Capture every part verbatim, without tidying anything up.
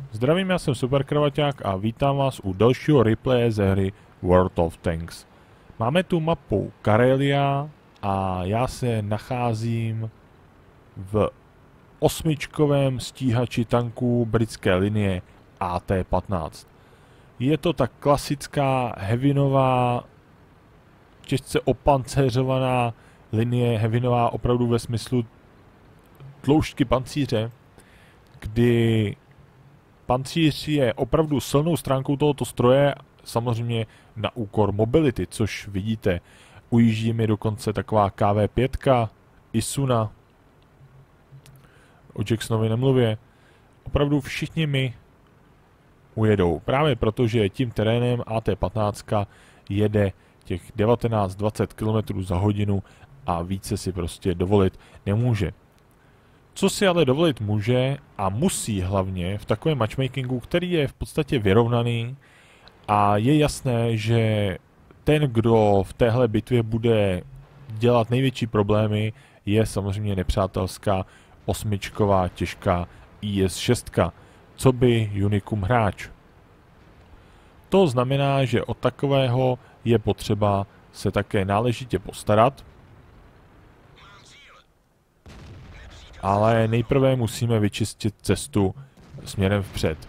Zdravím, já jsem Superkravaťák a vítám vás u dalšího replaye ze hry World of Tanks. Máme tu mapu Karelia a já se nacházím v osmičkovém stíhači tanků britské linie A T patnáct. Je to ta klasická heavinová, těžce opancéřovaná linie, heavinová opravdu ve smyslu tloušťky pancíře, kdy pancíř je opravdu silnou stránkou tohoto stroje, samozřejmě na úkor mobility, což vidíte. Ujíždí mi dokonce taková K V pět, Isuna, o Jacksonovi nemluvě. Opravdu všichni mi ujedou, právě protože tím terénem A T patnáct jede těch devatenáct dvacet kilometrů za hodinu a více si prostě dovolit nemůže. Co si ale dovolit může a musí hlavně v takovém matchmakingu, který je v podstatě vyrovnaný a je jasné, že ten, kdo v téhle bitvě bude dělat největší problémy, je samozřejmě nepřátelská osmičková těžká I S šest, co by Unicum hráč. To znamená, že od takového je potřeba se také náležitě postarat, ale nejprve musíme vyčistit cestu směrem vpřed.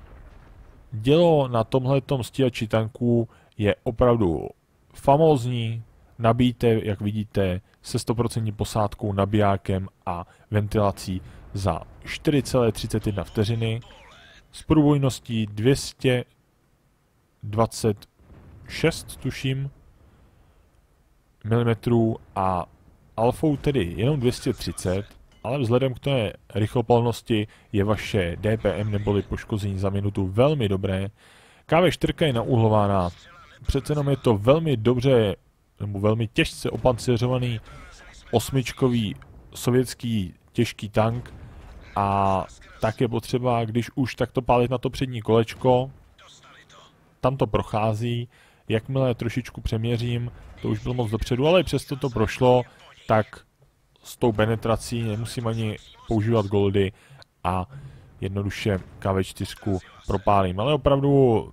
Dělo na tomhletom stíhači tanků je opravdu famózní, nabíjíte, jak vidíte, se sto procent posádkou, nabijákem a ventilací za čtyři celé třicet jedna vteřiny s průbojností dvě stě dvacet šest, tuším, milimetrů a alfou tedy jenom dvě stě třicet, ale vzhledem k té rychlopalnosti je vaše D P M neboli poškození za minutu velmi dobré. K V čtyři je naúhlována, přece jenom je to velmi dobře, nebo velmi těžce opancéřovaný osmičkový sovětský těžký tank a tak je potřeba, když už takto pálit na to přední kolečko, tam to prochází, jakmile trošičku přeměřím, to už bylo moc dopředu, ale i přesto to prošlo, tak s tou penetrací nemusím ani používat goldy a jednoduše K V čtyři propálím. Ale opravdu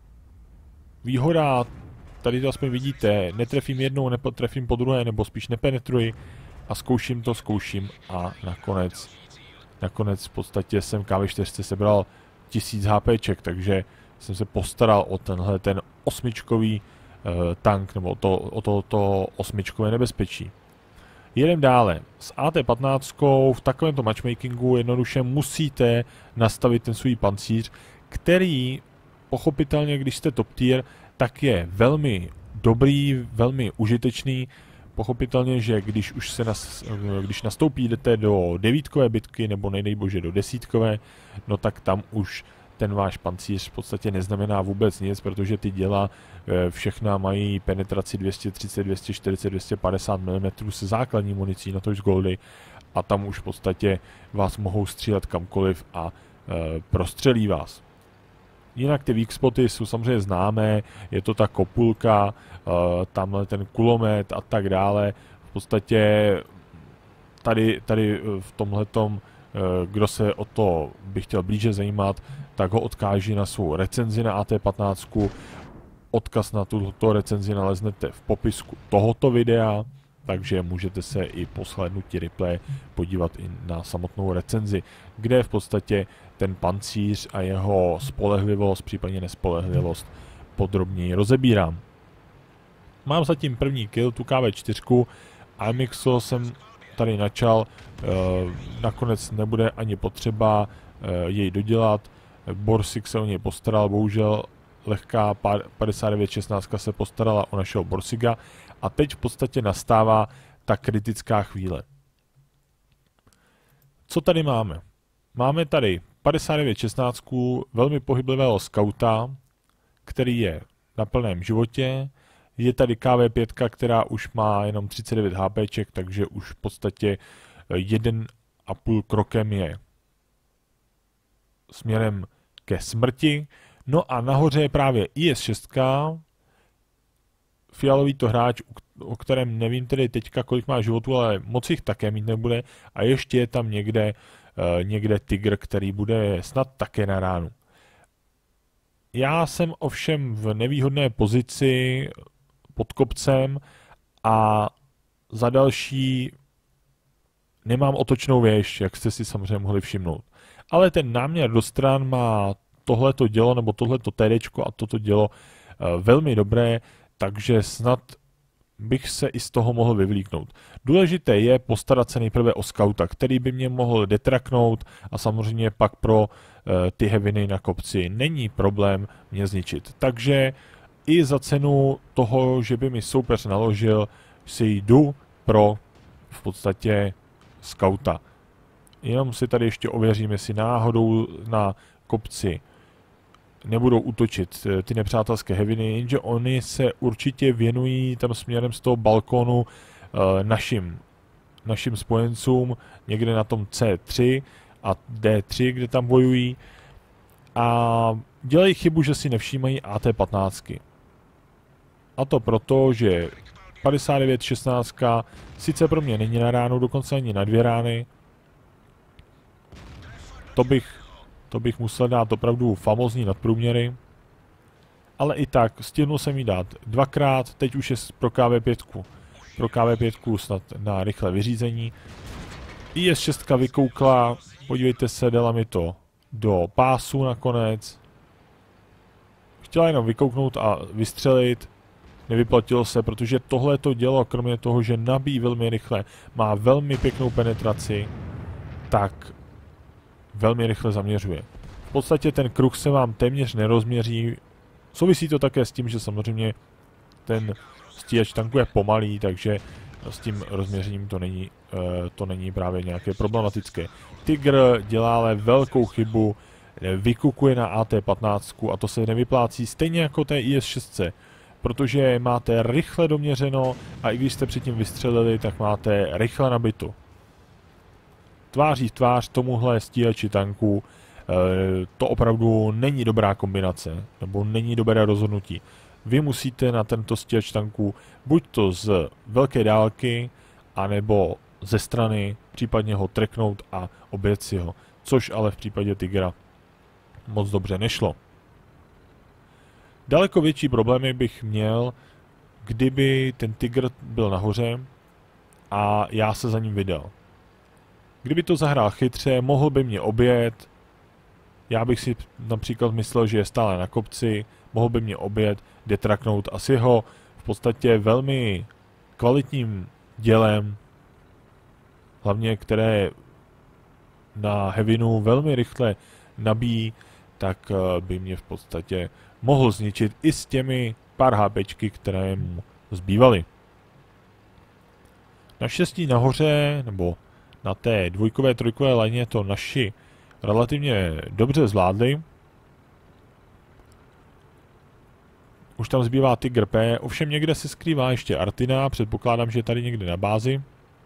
výhoda, tady to aspoň vidíte, netrefím jednou, nepotrefím po druhé, nebo spíš nepenetruji a zkouším to, zkouším a nakonec, nakonec v podstatě jsem K V čtyři sebral tisíc HPček, takže jsem se postaral o tenhle ten osmičkový uh, tank, nebo to, o to, to osmičkové nebezpečí. Jedem dále. S A T patnáct v takovémto matchmakingu jednoduše musíte nastavit ten svůj pancíř, který pochopitelně, když jste top tier, tak je velmi dobrý, velmi užitečný. Pochopitelně, že když už se nas, když nastoupíte do devítkové bitky nebo nejdej bože do desítkové, no tak tam už ten váš pancíř v podstatě neznamená vůbec nic, protože ty děla všechna mají penetraci dvě stě třicet, dvě stě čtyřicet, dvě stě padesát milimetrů se základní municí, na to z goldy, a tam už v podstatě vás mohou střílet kamkoliv a e, prostřelí vás. Jinak ty weak spoty jsou samozřejmě známé, je to ta kopulka, e, tamhle ten kulomet a tak dále. V podstatě tady, tady v tomhletom, e, kdo se o to by chtěl blíže zajímat, tak ho odkáží na svou recenzi na A T patnáct. Odkaz na tuto recenzi naleznete v popisku tohoto videa, takže můžete se i po shlédnutí replay podívat i na samotnou recenzi, kde v podstatě ten pancíř a jeho spolehlivost, případně nespolehlivost podrobněji rozebírám. Mám zatím první kill, tu K V čtyři, Amixo jsem tady načal, nakonec nebude ani potřeba jej dodělat, Borsig se o něj postaral, bohužel lehká padesát devět šestnáct se postarala o našeho Borsiga a teď v podstatě nastává ta kritická chvíle. Co tady máme? Máme tady padesát devět šestnáct, velmi pohyblivého skauta, který je na plném životě. Je tady K V pět, která už má jenom třicet devět HPček, takže už v podstatě jeden a půl krokem je směrem ke smrti. No a nahoře je právě I S šest, fialový to hráč, o kterém nevím tedy teďka, kolik má životů, ale moc jich také mít nebude. A ještě je tam někde, uh, někde Tygr, který bude snad také na ránu. Já jsem ovšem v nevýhodné pozici pod kopcem a za další nemám otočnou věž, jak jste si samozřejmě mohli všimnout. Ale ten náměr do stran má tohleto dělo, nebo tohleto tédečko a toto dělo e, velmi dobré, takže snad bych se i z toho mohl vyvlíknout. Důležité je postarat se nejprve o skauta, který by mě mohl detraknout a samozřejmě pak pro e, ty heaviny na kopci není problém mě zničit. Takže i za cenu toho, že by mi soupeř naložil, si jdu pro v podstatě skauta. Jenom si tady ještě ověřím, jestli náhodou na kopci nebudou útočit ty nepřátelské heaviny, jenže oni se určitě věnují tam směrem z toho balkónu e, našim, našim spojencům, někde na tom C tři a D tři, kde tam bojují, a dělají chybu, že si nevšímají A T patnáct. A to proto, že padesát devět šestnáct sice pro mě není na ránu, dokonce ani na dvě rány. To bych, to bych musel dát opravdu famózní nadprůměry. Ale i tak, stihnul jsem jí dát dvakrát, teď už je pro K V pět. Pro K V pět snad na rychlé vyřízení. I S šest vykoukla, podívejte se, dala mi to do pásu nakonec. Chtěla jenom vykouknout a vystřelit. Nevyplatilo se, protože tohleto dělo, kromě toho, že nabíjí velmi rychle, má velmi pěknou penetraci, tak velmi rychle zaměřuje. V podstatě ten kruh se vám téměř nerozměří. Souvisí to také s tím, že samozřejmě ten stíhač tanku je pomalý, takže s tím rozměřením to není, to není právě nějaké problematické. Tygr dělá ale velkou chybu, vykukuje na A T patnáct a to se nevyplácí stejně jako té I S šest, protože máte rychle doměřeno a i když jste předtím vystřelili, tak máte rychle nabito. Tváří v tvář tomuhle stíhači tanků e, to opravdu není dobrá kombinace, nebo není dobré rozhodnutí. Vy musíte na tento stíhač tanků buď to z velké dálky, anebo ze strany, případně ho tracknout a objet si ho, což ale v případě Tygra moc dobře nešlo. Daleko větší problémy bych měl, kdyby ten Tygr byl nahoře a já se za ním vydal. Kdyby to zahrál chytře, mohl by mě objet, já bych si například myslel, že je stále na kopci, mohl by mě objet, detraknout a si ho v podstatě velmi kvalitním dělem, hlavně které na heavinu velmi rychle nabíjí, tak by mě v podstatě mohl zničit i s těmi pár HPčky, které mu zbývaly. Naštěstí nahoře, nebo na té dvojkové, trojkové lajně to naši relativně dobře zvládli. Už tam zbývá Tygr P, ovšem někde se skrývá ještě Artina, předpokládám, že je tady někde na bázi.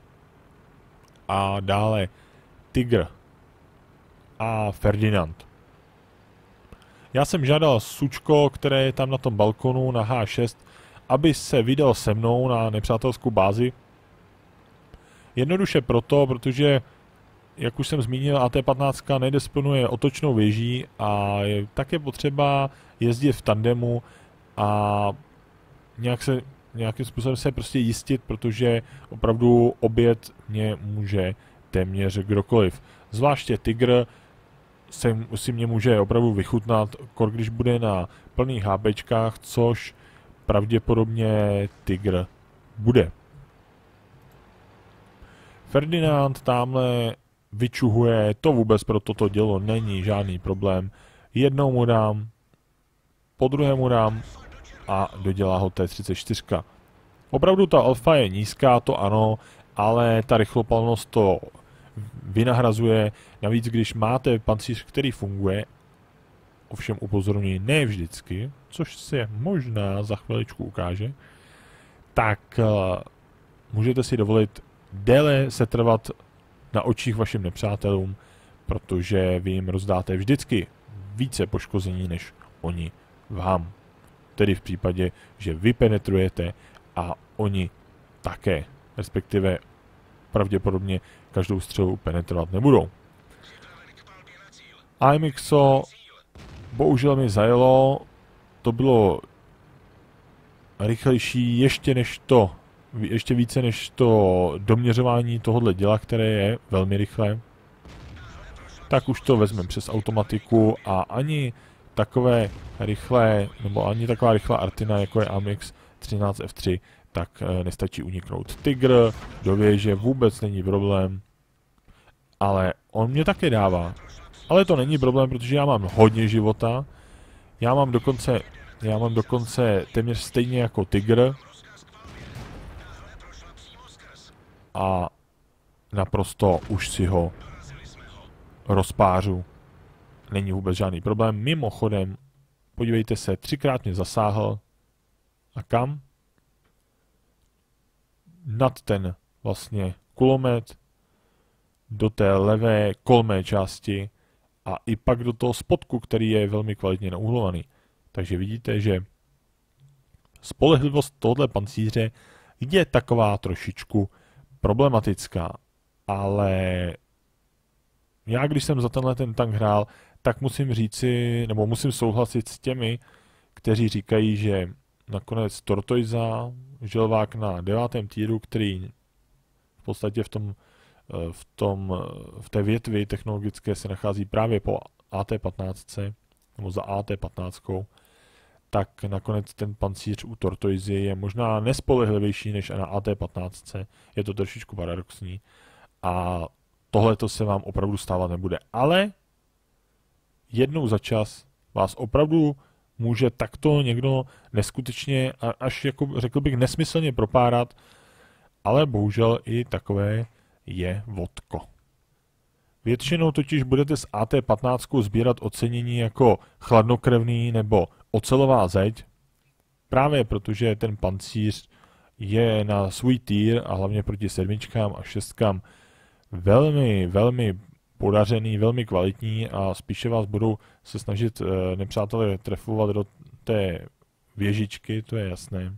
A dále Tygr a Ferdinand. Já jsem žádal Sučko, které je tam na tom balkonu na H šest, aby se vydal se mnou na nepřátelskou bázi. Jednoduše proto, protože, jak už jsem zmínil, A T patnáct nedisponuje otočnou věží a je také potřeba jezdit v tandemu a nějak se, nějakým způsobem se prostě jistit, protože opravdu obět mě může téměř kdokoliv. Zvláště Tygr se, si mě může opravdu vychutnat, kor když bude na plných HPčkách, což pravděpodobně Tygr bude. Ferdinand tamhle vyčuhuje, to vůbec pro toto dělo není žádný problém. Jednou mu dám, po druhé mu dám a dodělá ho T třicet čtyři. Opravdu ta alfa je nízká, to ano, ale ta rychlopalnost to vynahrazuje. Navíc, když máte pancíř, který funguje, ovšem upozorňuji, ne vždycky, což se možná za chviličku ukáže, tak uh, můžete si dovolit déle se trvat na očích vašim nepřátelům, protože vy jim rozdáte vždycky více poškození, než oni vám. Tedy v případě, že vy penetrujete a oni také, respektive pravděpodobně každou střelu penetrovat nebudou. A M X O Bohužel mi zajelo, to bylo rychlejší ještě než to, ještě více než to doměřování tohohle děla, které je velmi rychlé. Tak už to vezmeme přes automatiku a ani takové rychlé, nebo ani taková rychlá Artina, jako je A M X třináct F tři, tak e, nestačí uniknout. Tygr do věže vůbec není problém, ale on mě také dává. Ale to není problém, protože já mám hodně života, já mám dokonce, já mám dokonce téměř stejně jako Tygr a naprosto už si ho rozpářu. Není vůbec žádný problém. Mimochodem, podívejte se, třikrát mě zasáhl. A kam? Nad ten vlastně kulomet, do té levé kolmé části a i pak do toho spodku, který je velmi kvalitně nauhlovaný. Takže vidíte, že spolehlivost tohoto pancíře je taková trošičku problematická, ale já, když jsem za tenhle ten tank hrál, tak musím říci, nebo musím souhlasit s těmi, kteří říkají, že nakonec Tortoisa, želvák na devátém týru, který v podstatě v tom, v tom, v té větvi technologické se nachází právě po A T patnáct, nebo za A T patnáct, tak nakonec ten pancíř u Tortoisy je možná nespolehlivější než na A T patnáct. Je to trošičku paradoxní. A tohle to se vám opravdu stávat nebude. Ale jednou za čas vás opravdu může takto někdo neskutečně, až jako řekl bych nesmyslně propárat, ale bohužel i takové je vodko. Většinou totiž budete s A T patnáct sbírat ocenění jako chladnokrevný nebo ocelová zeď, právě protože ten pancíř je na svůj týr a hlavně proti sedmičkám a šestkám velmi, velmi podařený, velmi kvalitní a spíše vás budou se snažit e, nepřátelé trefovat do té věžičky, to je jasné.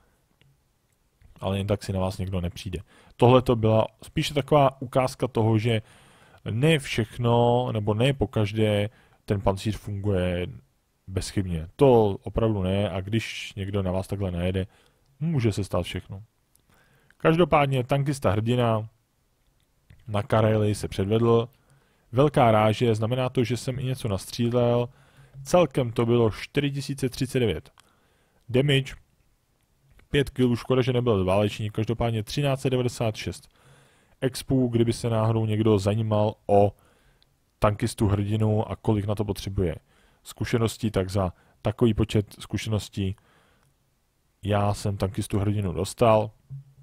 Ale jen tak si na vás někdo nepřijde. Tohle to byla spíše taková ukázka toho, že ne všechno, nebo ne pokaždé ten pancíř funguje bezchybně. To opravdu ne a když někdo na vás takhle najede, může se stát všechno. Každopádně tankista hrdina na Kareli se předvedl. Velká ráže, znamená to, že jsem i něco nastřílel. Celkem to bylo čtyři tisíce třicet devět. Damage pět kilů, škoda, že nebyl válečník, každopádně třináct set devadesát šest. Expů, kdyby se náhodou někdo zajímal o tankistu hrdinu a kolik na to potřebuje zkušeností, tak za takový počet zkušeností já jsem tankistu hrdinu dostal.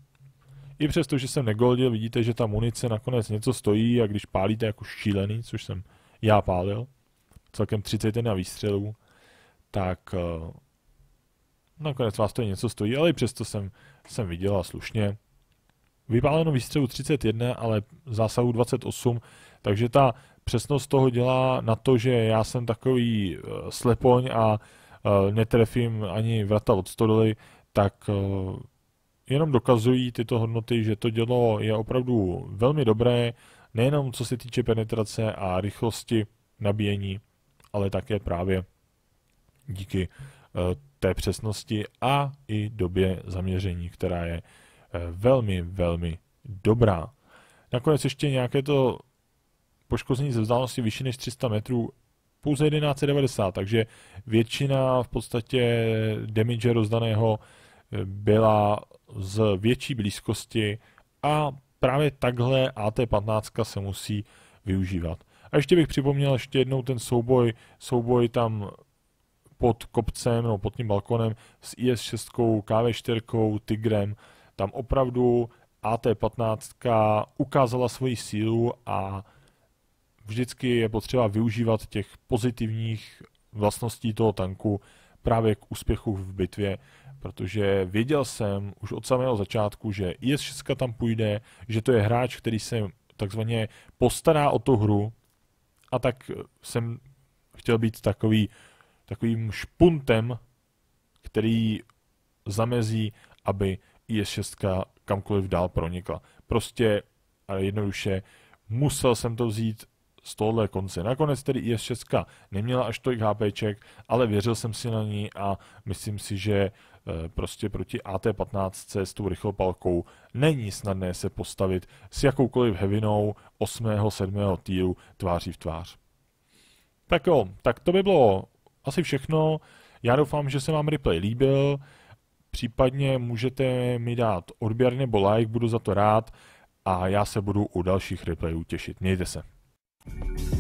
I přesto, že jsem negoldil, vidíte, že ta munice nakonec něco stojí a když pálíte jako šílený, což jsem já pálil, celkem třicet jedna výstřelů, tak uh, nakonec vás to něco stojí, ale i přesto jsem, jsem vydělal slušně. Vypáleno výstřelu třicet jedna, ale zásahu dvacet osm, takže ta přesnost toho dělá na to, že já jsem takový uh, slepoň a uh, netrefím ani vrata od stodoly, tak uh, jenom dokazují tyto hodnoty, že to dělo je opravdu velmi dobré, nejenom co se týče penetrace a rychlosti nabíjení, ale také právě díky uh, té přesnosti a i době zaměření, která je uh, velmi, velmi dobrá. Nakonec ještě nějaké to poškození ze vzdálenosti vyšší než tři sta metrů, pouze jedenáct set devadesát, takže většina v podstatě damage rozdaného byla z větší blízkosti a právě takhle A T patnáct se musí využívat. A ještě bych připomněl ještě jednou ten souboj, souboj tam pod kopcem nebo pod tím balkonem s I S šest, K V čtyři, Tigrem. Tam opravdu A T patnáct ukázala svoji sílu a vždycky je potřeba využívat těch pozitivních vlastností toho tanku právě k úspěchu v bitvě, protože věděl jsem už od samého začátku, že I S šest tam půjde, že to je hráč, který se takzvaně postará o tu hru a tak jsem chtěl být takový, takovým špuntem, který zamezí, aby I S šest kamkoliv dál pronikla. Prostě a jednoduše musel jsem to vzít z tohohle konce. Nakonec tedy I S šest neměla až tolik HPček, ale věřil jsem si na ní a myslím si, že prostě proti A T patnáct s tou rychlopalkou není snadné se postavit s jakoukoliv heavinou osmého sedmého týru tváří v tvář. Tak jo, tak to by bylo asi všechno. Já doufám, že se vám replay líbil. Případně můžete mi dát odběr nebo like, budu za to rád a já se budu u dalších replayů těšit. Mějte se.